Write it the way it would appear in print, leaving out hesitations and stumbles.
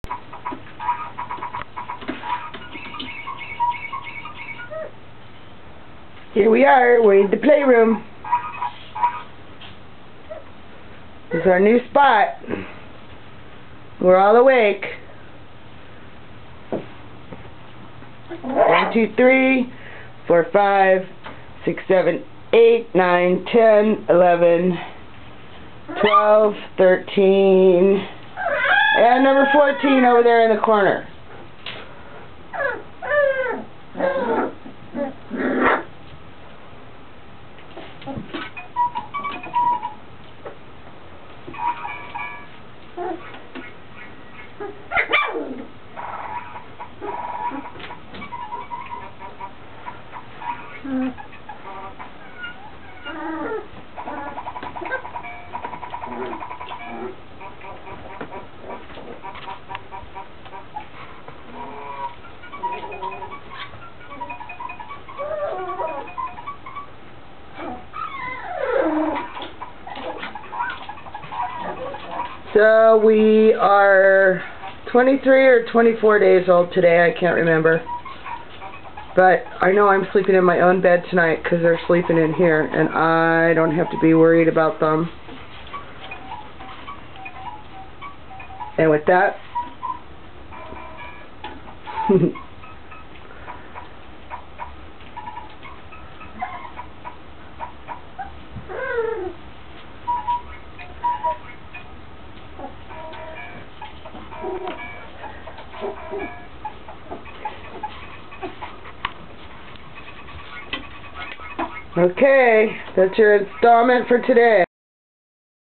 Here we are, we're in the playroom. This is our new spot. We're all awake. 1, 2, 3, 4, 5, 6, 7, 8, 9, 10, 11, 12, 13, and number 14 over there in the corner. So we are 23 or 24 days old today, I can't remember. But I know I'm sleeping in my own bed tonight because they're sleeping in here and I don't have to be worried about them. And with that, okay, that's your installment for today.